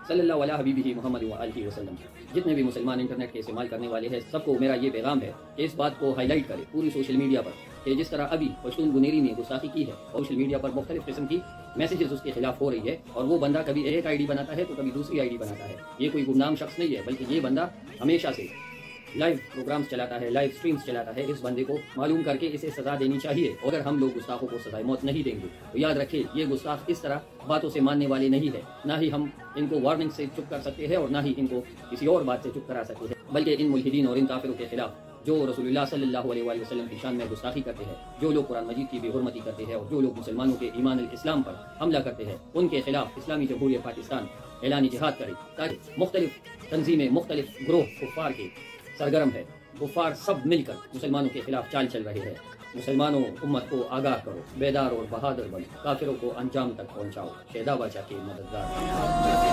صلی اللہ علیہ حبیبہ محمد وآلہ وسلم۔ جتنے بھی مسلمان انٹرنیٹ کے استعمال کرنے والے ہیں سب کو میرا یہ پیغام ہے کہ اس بات کو ہائی لائٹ کرے پوری سوشل میڈیا پر کہ جس طرح ابھی پشتون گنیری نے گستاخی کی ہے، سوشل میڈیا پر مختلف قسم کی میسیجز اس کے خلاف ہو رہی ہے، اور وہ بندہ کبھی ایک آئی ڈی بناتا ہے تو کبھی دوسری آئی ڈی بناتا ہے۔ یہ کوئی گمنام شخص نہیں ہے، بلکہ یہ بندہ ہمیشہ سے لائیو پروگرامز چلاتا ہے، لائیو سٹریمز چلاتا ہے۔ اس بندے کو معلوم کر کے اسے سزا دینی چاہیے، اگر ہم لوگ گستاخوں کو سزائے موت نہیں دیں گے تو یاد رکھیں یہ گستاخ اس طرح باتوں سے ماننے والے نہیں ہے، نہ ہی ہم ان کو وارننگ سے چپ کر سکتے ہیں اور نہ ہی ان کو کسی اور بات سے چپ کرا سکتے ہیں، بلکہ ان ملحدین اور ان کافروں کے خلاف جو رسول اللہ صلی اللہ علیہ وآلہ وسلم کی شان میں گستاخی کرتے ہیں، جو لوگ قرآن مجید کی بے حرمتی کرتے ہیں اور جو لوگ مسلمانوں کے ایمان الاسلام پر حملہ کرتے ہیں، ان کے خلاف اسلامی جمہوریہ پاکستان اعلان جہاد کرے، تاکہ مختلف تنظیمیں، مختلف گروہ کفار کے سرگرم ہے، کفار سب مل کر مسلمانوں کے خلاف چال چل رہے ہیں۔ مسلمانوں امت کو آگاہ کرو، بیدار اور بہادر بنو، کافروں کو انجام تک پہنچاؤ، شہدا بادشاہ کے مددگار۔